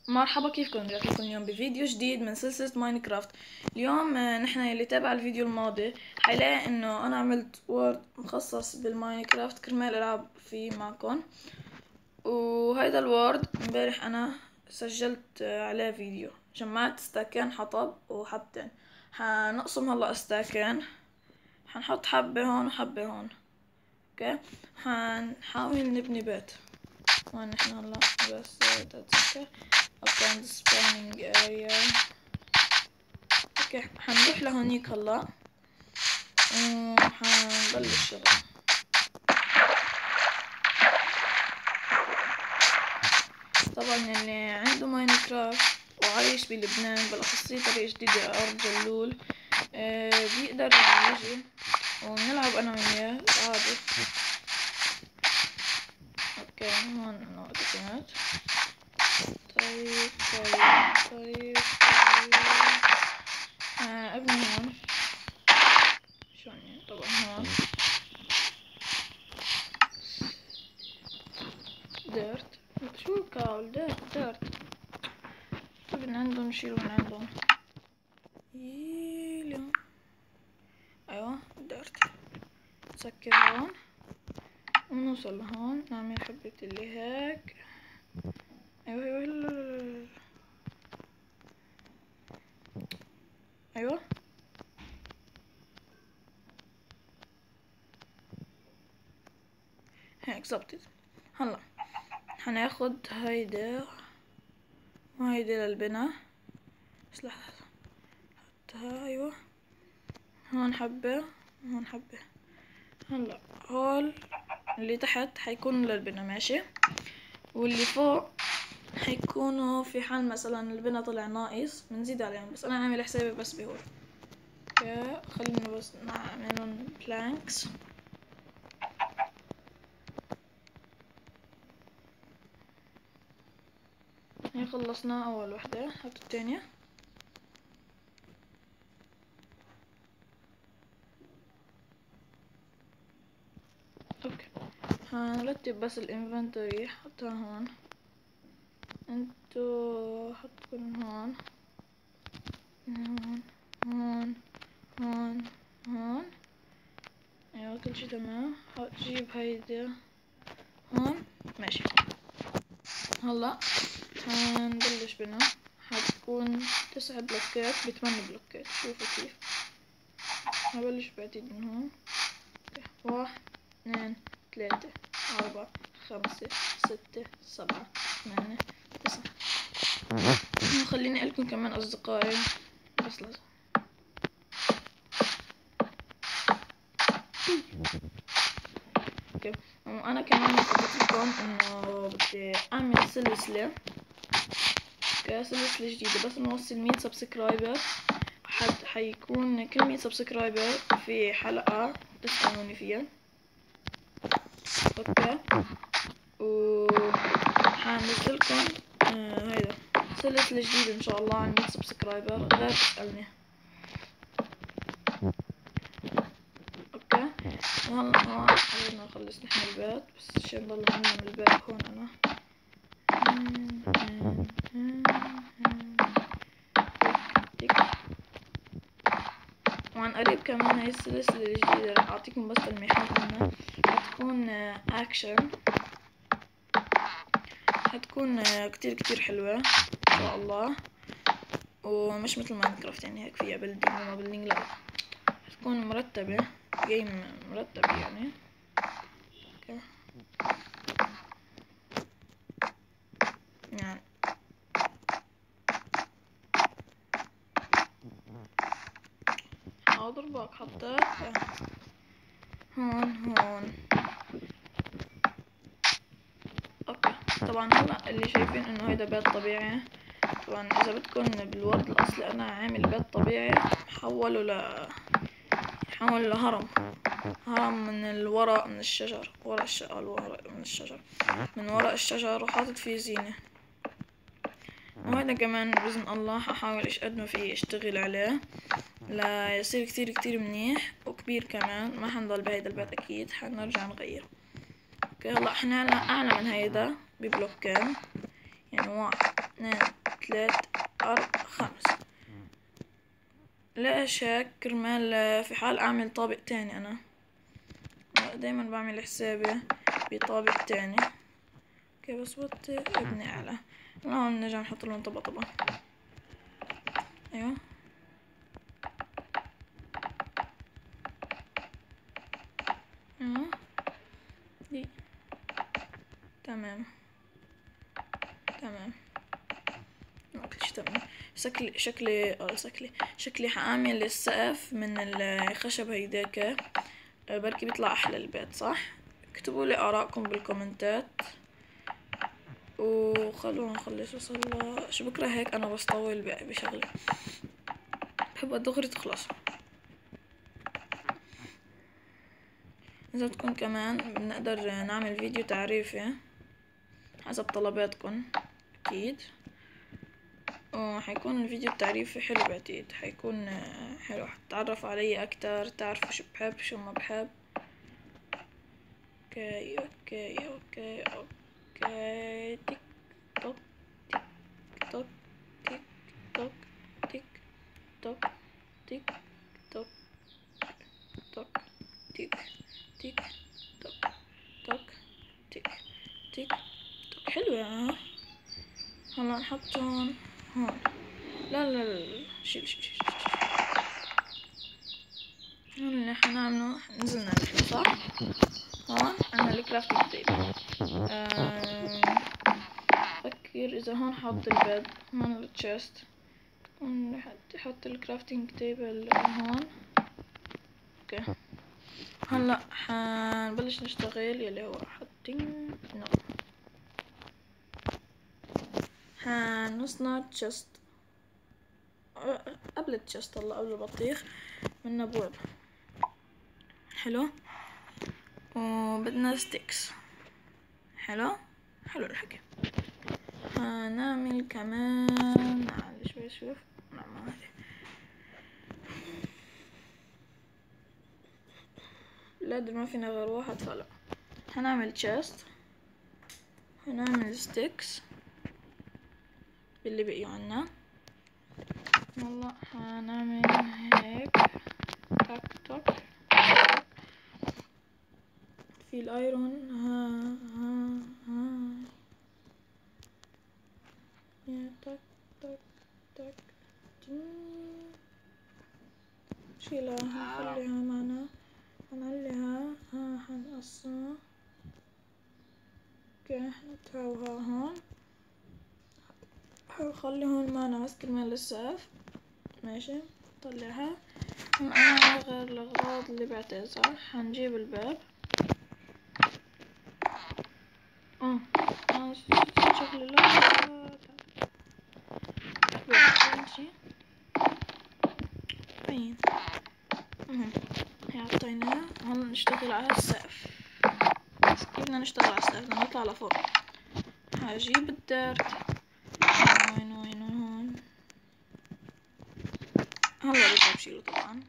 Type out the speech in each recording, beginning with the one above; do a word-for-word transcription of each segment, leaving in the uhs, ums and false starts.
مرحبا، كيفكم؟ رجعت لكم اليوم بفيديو جديد من سلسلة ماينكرافت. اليوم نحن اللي تابع الفيديو الماضي حيلاقي انه انا عملت وورد مخصص بالماينكرافت كرمال العب فيه معكم، وهيدا الوورد امبارح انا سجلت عليه فيديو. جمعت استاكين حطب وحبتين، حنقسم هلا استاكين، حنحط حبة هون وحبة هون. اوكي، حنحاول نبني بيت. وين نحن هلا؟ بس تتذكر upon the spawning area. اوكي، حنروح لهونيك هلا وحنبلش شغل. طبعا اللي عنده ماينكرافت وعايش بلبنان بالاخص طريقة جديدة ارض جلول آه بيقدر يجي ونلعب انا وياه عادي. اوكي، هون نقطة كانت. طيب طيب طيب طيب آه ابني هون شلون يعني؟ طبعا هون ديرت. شو الكاول؟ ديرت ديرت. طيب من عندهم نشيل من عندهم. ييلي ايوه ديرت. نسكر هون ونوصل لهون، نعمل حبة اللي هيك. ايوه ايوه ايوه هيك زبطت. هلا حناخد هيدا وهيدا للبنا. بس لحظة، حطها. ايوه هون حبة هون حبة. هلا هول اللي تحت حيكون للبنا ماشي، واللي فوق حيكونوا في حال مثلا البنا طلع ناقص بنزيد عليهم، بس انا عامل حسابي بس بهول. اوكي، خلينا بس نعملهم بلانكس. هي خلصنا اول وحدة، هات التانية. اوكي، هنرتب بس الانفنتوري، حطها هون. انتو حطكن هون هون هون هون هون. ايوه كل شي تمام. جيب هيدا هون ماشي. هلا هنبلش بنا. حتكون تسع بلوكات بثمان بلوكات. شوفوا كيف. هبلش بعتيد من هون. واحد اثنين ثلاثة أربعة خمسة ستة سبعة ثمانية تسعة. خليني ألكم كمان أصدقائي بس لازم. اوكي، وأنا كمان قلت لكم إنه بدي أعمل سلسلة. اوكي، سلسلة جديدة بس نوصل مية سبسكرايبر. حد حيكون كل مية سبسكرايبر في حلقة تسألوني فيها. اوكي، و حنزلكم آه هيدا سلسلة جديدة ان شاء الله عن مية سبسكرايبر غير تسألني. اوكي، وهلا هون خلينا نخلص نحن البيت، بس عشان نضل نعمل البيت هون انا. وعن قريب كمان هاي السلسلة الجديدة رح اعطيكم بس تلميحات عنها. حتكون اكشن، حتكون كتير كتير حلوة ان شاء الله، ومش مثل ماينكرافت يعني هيك فيها بيلدينج وما بيلدينج، لا حتكون مرتبة، جيم مرتب يعني. اوكي يعني حاضر باك حطيت هون هون. اوكي، طبعا هلا اللي شايفين انه هيدا بيت طبيعي. طبعا اذا بدكم بالورد الاصلي انا عامل بيت طبيعي حوله ل حوله لهرم. هرم من الورق من الشجر، ورق الشجر الورق من الشجر من ورق الشجر، وحاطط فيه زينة. وهذا كمان بإذن الله ححاول ايش قد ما في اشتغل عليه ليصير كتير كتير منيح وكبير كمان. ما حنضل بهيدا البيت اكيد، حنرجع نغير. اوكي، هلا احنا هلا اعلى من هيدا ببلوكين، يعني واحد اثنين ثلاث أربعة خمس. ليش هيك؟ كرمال في حال أعمل طابق تاني. أنا دايما بعمل حسابي بطابق تاني. اوكي بس وطي ابني على هون نرجع نحط لهم طبقة طبقة. ايوه ايوه دي تمام تمام. اوكي تمام. شكلي شكلي اه شكلي شكلي حاعمل السقف من الخشب هيداك، بركي بيطلع احلى البيت صح؟ اكتبوا لي ارائكم بالكومنتات وخلونا نخلص. وصلنا شو بكره هيك انا بطول بشغله بحب دغري تخلص. اذا بدكم كمان بنقدر نعمل فيديو تعريفي حسب طلباتكم اكيد، وحيكون الفيديو التعريفي حلو بعتقد حيكون حلو، حتتعرفوا علي اكتر، تعرفوا شو بحب شو ما بحب. اوكي اوكي اوكي اوكي تيك توك تيك توك تيك توك تيك توك تيك توك توك تيك تيك توك توك تيك تيك توك. حلوة ها. هلا نحطهم هون. لا لا لا شيل شيل شيل هون اللي حنعمله. نزلنا نحن صح؟ هون عنا الكرافتنج تيبل. فكر اذا هون حط البيد، هون التشيست، هون حط الكرافتنج تيبل هون. اوكي هلا حنبلش نشتغل يلي هو حاطين نو حنصنع تشست قبل التشست. هلا قبل البطيخ بدنا بواب حلو، وبدنا ستيكس. حلو حلو الحكي. هنعمل كمان نعلي شوي شوف نعمل هذي. لا ما فينا غير واحد فلا. هنعمل تشست، هنعمل ستيكس باللي بقيوا عنا. هلا هنعمل هيك تك تك في الايرون. ها ها ها يا تك تك تك شيلها هنخليها معنا، هنعليها ها حنقصها. اوكي حنطهوها هون، حنخلي هون معنا بس كرمال السقف ماشي. نطلعها معنا غير الاغراض اللي بعتها صح. حنجيب الباب اه اه شغلي لا ماشي طيب. المهم هي حطيناها. هلا نشتغل على السقف. بس كيف بدنا نشتغل على السقف؟ بدنا نطلع لفوق. هجيب الدرت وين وين هون. هلا بدي بشيله طبعا.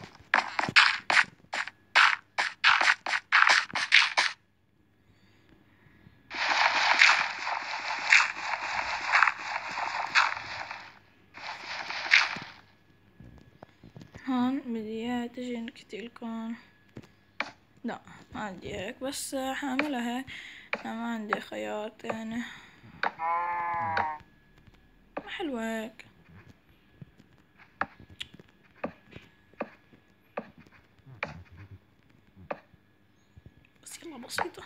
هون بدي اياها تجي نكتلكم. لا ما عندي هيك بس حاعملها هيك. ما عندي خياط يعني. ما حلوة هيك بس يلا بسيطة.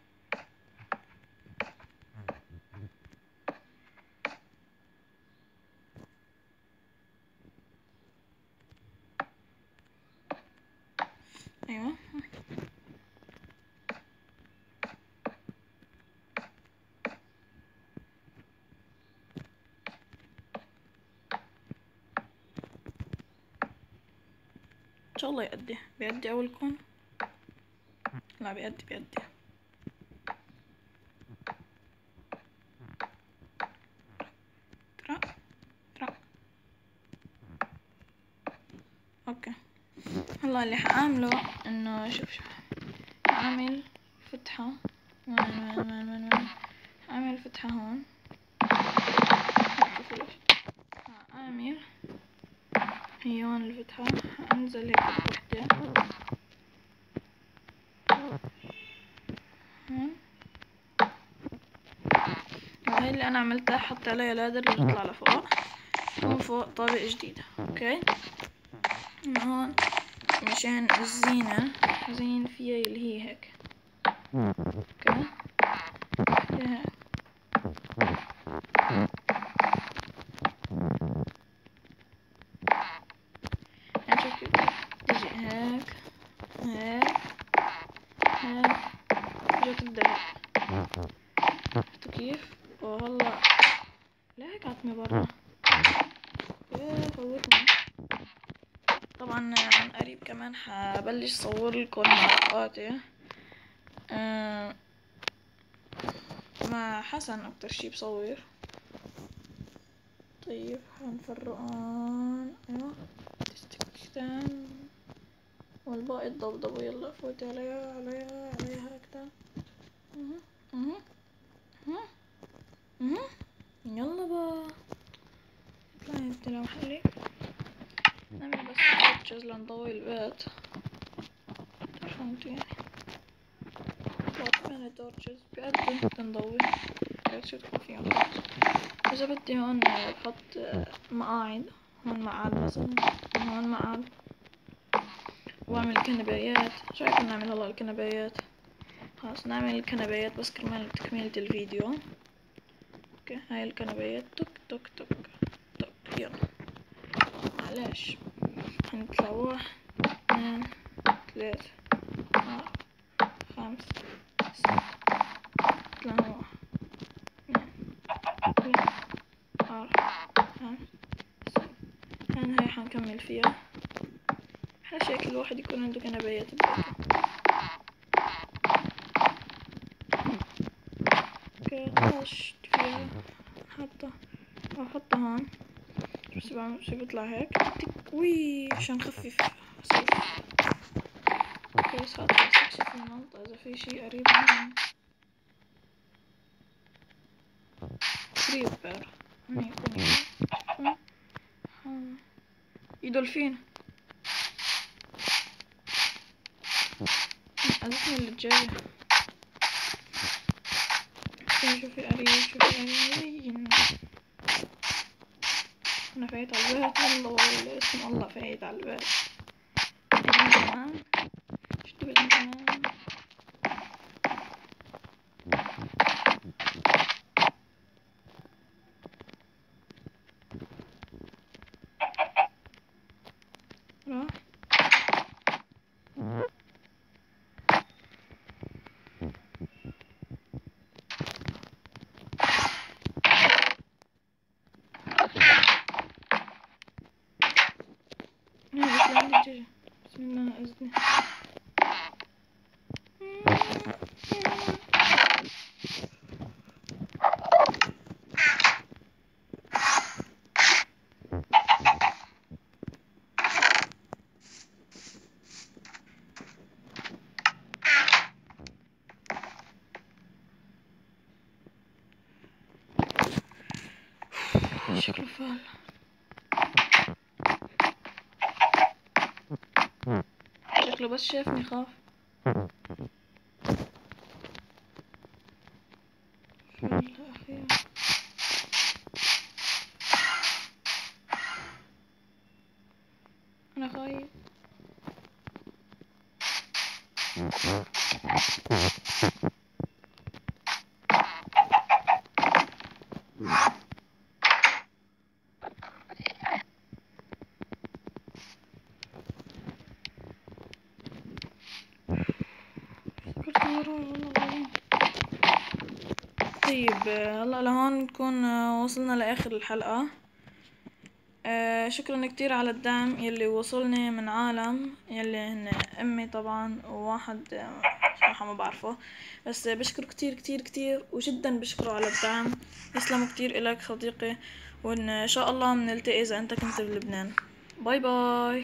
ايوه ان شاء الله يأدي. بيأدي اولكم؟ لا بيأدي بيأدي. ترى ترى اوكي. هلا اللي حاعمله انه شوف شوف عامل فتحة وين وين وين وين وين عامل فتحة هون. شوف هي هون الفتحة، انزل هيك بوحدة هون. وهي اللي انا عملتها، حط عليها لادر تطلع لفوق، ومن فوق طابق جديدة. اوكي، من هون مشان الزينة زين فيها اللي هي هيك. اوكي، وحدة هيك. يعني شوف كيف تجي هيك هيك هيك، تجي تبدأ هيك. شفتوا كيف؟ وهلا لا هيك عتمة برا. ايه فوتني. طبعا عن قريب كمان حبلش صور لكم مع رفقاتي، أه مع حسن اكتر شي بصور. طيب حنفرقان، ايوه تستكتان، والباقي تضبضبوا. يلا فوتي عليها عليها عليها هكذا. اها اها اها اها، يلا بقى اطلعي انت لو حلي. نعمل بس تورتشز لنضوي البيت، تعرفوا انتو يعني فين تورتشز بيقدوا تنضوي بس شو تكون فيهم خط. إذا بدي هون بحط مقاعد، هون مقعد مثلا، هون مقعد، واعمل كنبايات. شو رايكم نعمل هلا الكنبايات؟ خلاص نعمل الكنبايات بس كرمال تكملة الفيديو. اوكي هاي الكنبايات، توك توك توك توك. يلا معلش، هنطلع واحد اثنين ثلاثة أربعة خمسة ستة، طلعنا واحد اثنين ثلاثة أربعة خمسة ستة. هون هاي حنكمل فيها. أحلى شي كل واحد يكون عنده كنبايات ببيته. اوكي خلص فيها، نحطها أو حطها هون. بس بعمل شي بيطلع هيك تك وي عشان نخفف صوت. اوكي بس هات استكشف المنطقة إذا في شي قريب مني. كريبر هني يكون في دولفين. أذكر اللي جاية. شوفي قريب شوفي قريب. أنا فايت على البيت والله، والله اسم الله فايت على البيت. أنا كمان شتو بدنا كمان. راح هاي بس عندي دجاجة. بسم الله أذني. شكله فال. شكله بس شافني خاف. فال أخير. أنا خايف. فكرت وراه والله العظيم. طيب هلا لهون نكون وصلنا لآخر الحلقة. آه شكرا كتير على الدعم يلي وصلني من عالم يلي هن امي طبعا وواحد آه صراحة ما بعرفه، بس بشكر كتير كتير كتير وجدا بشكره على الدعم. يسلموا كتير الك صديقي، وان شاء الله بنلتقي اذا انت كنت بلبنان. باي باي.